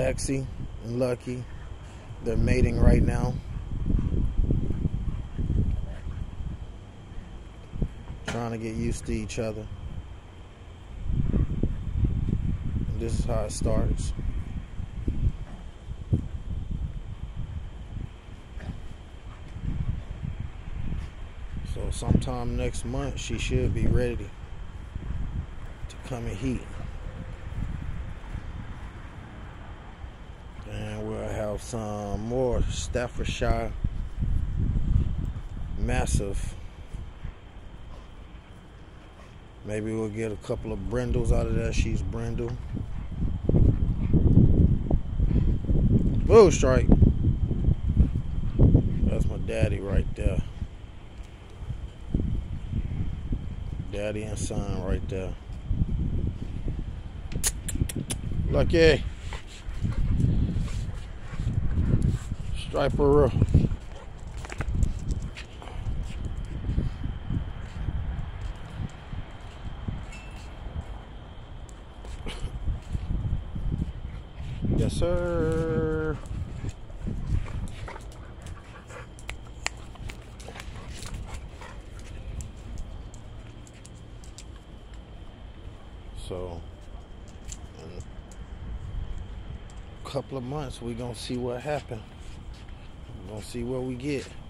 Lexi and Lucky. They're mating right now. Trying to get used to each other. And this is how it starts. So sometime next month she should be ready to come and heat. And we'll have some more Staffordshire MASTIFF. Maybe we'll get a couple of brindles out of that. She's brindle. Whoa, strike. That's my daddy right there. Daddy and son right there. Lucky. Striper. Yes, sir. So, in a couple of months, we're going to see what happens. We're going to see what we get.